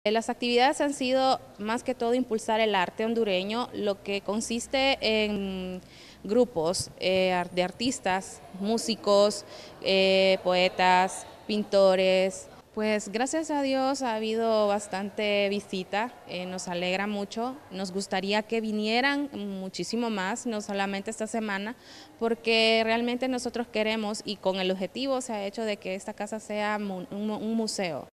Las actividades han sido más que todo impulsar el arte hondureño, lo que consiste en grupos de artistas, músicos, poetas, pintores. Pues gracias a Dios ha habido bastante visita, nos alegra mucho, nos gustaría que vinieran muchísimo más, no solamente esta semana, porque realmente nosotros queremos y con el objetivo se ha hecho de que esta casa sea un museo.